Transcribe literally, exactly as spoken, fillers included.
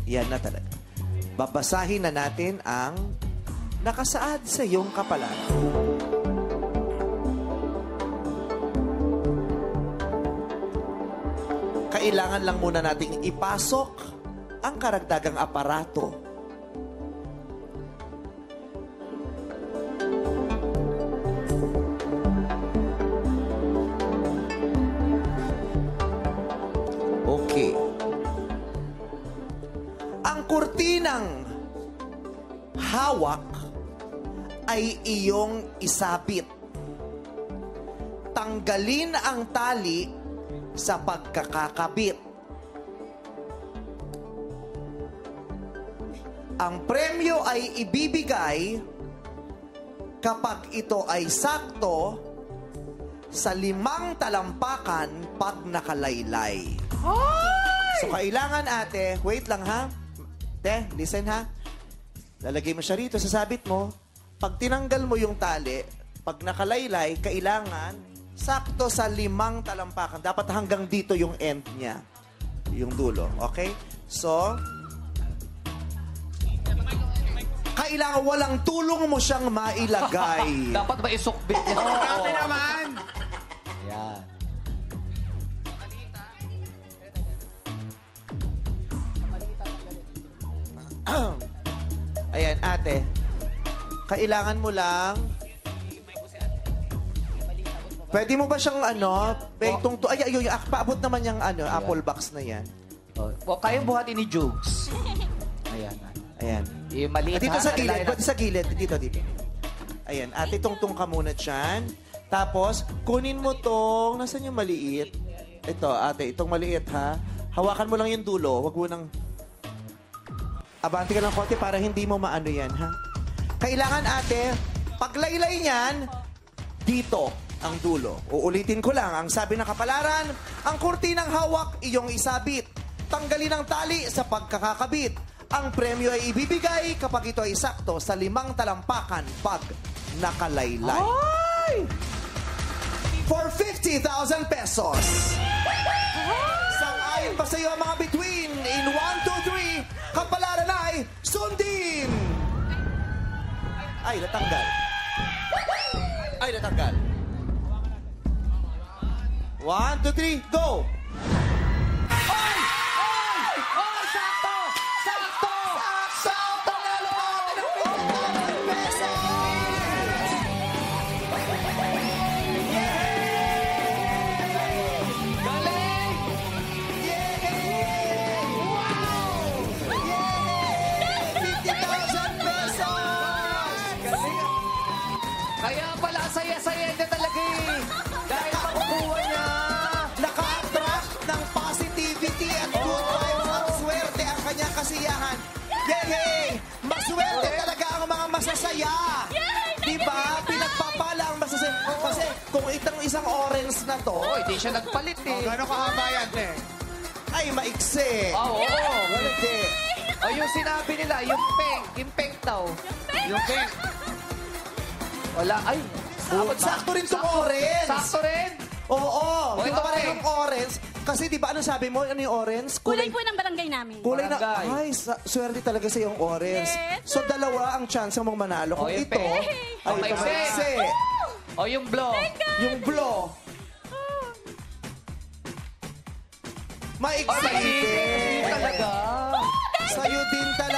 Yan na talaga. Babasahin na natin ang nakasaad sa iyong kapalan. Kailangan lang muna nating ipasok ang karagdagang aparato. Okay. Ang kurtinang hawak ay iyong isabit. Tanggalin ang tali sa pagkakakabit. Ang premyo ay ibibigay kapag ito ay sakto sa limang talampakan pag nakalaylay. So, kailangan ate, wait lang ha. Te, listen ha. Lalagay mo siya rito sa sabit mo. Pag tinanggal mo yung tali, pag nakalaylay, kailangan sakto sa limang talampakan. Dapat hanggang dito yung end niya. Yung dulo. Okay? So, kailangan walang tulong mo siyang mailagay. Dapat ba isukbit niya? Oo, dati naman. Ayan. Ayan, ate. Kailangan mo lang... Pwede mo ba siyang ano, betong to... Ay, ay, ay, paabot naman yung ano, apple box na yan. Oh, oh, kayang buhatin ni Jukes. Ayan. Ayan. Yung maliit At dito ha? sa gilid, Alalayan pwede sa gilid. Dito, dito. Ayan, ate, tungtong ka muna dyan. Tapos, kunin mo tong... Nasaan yung maliit? Ito, ate, itong maliit, ha? Hawakan mo lang yung dulo. Huwag mo nang... Abante ka lang konti para hindi mo maano yan, ha? Kailangan, ate, paglaylay niyan, dito ang dulo. Uulitin ko lang, ang sabi ng kapalaran, ang kurtinang hawak, iyong isabit. Tanggalin ang tali sa pagkakakabit. Ang premyo ay ibibigay kapag ito ay sakto sa limang talampakan pag nakalaylay. Ay! For fifty thousand pesos. Sang-ayon pa sa iyo ang mga between in one, two, three. Kapalaran ay sundin! Ay, natanggal. Ay, natanggal. One, two, three, go! Ay! Ay! Oh, sakto! Sakto! Sakto! Panalo ka natin ng fifty thousand pesos! Galing! Yay! Wow! Yay! fifty thousand pesos! Galing! Kaya pala, saya-saya niya talaga eh. Dahil makukuha niya. Naka-attract ng positivity at good vibes at swerte ang kanyang kasiyahan. Yay! Maswerte talaga ang mga masasaya. Diba? Pinagpapala ang masasaya. Kasi kung itang isang orange na to, Oh, hindi siya nagpalit eh. Gano'n kahaba yan, te? ay maiksi. Oo, oo. Hindi. Oh, yung sinabi nila, yung pink. Yung pink daw. Yung pink. Wala, ay. Sakto rin itong orange. Sakto rin. Oo. Oh, Di ito ba pink. yung orange? Kasi di ba ano sabi mo? Ano yung orange? Kulay po ng barangay namin. Kulay na, Barangay. ay, sa, swerte talaga sa yung orange. Yes. So, dalawa ang chance mong manalo. Kung Oh, yung ito, pink. ay, Oh, ito maiksi. maiksi. O, yung blow. Yung blow. Maiksi Oh, maiksi. din. Talaga. Sa'yo din talaga.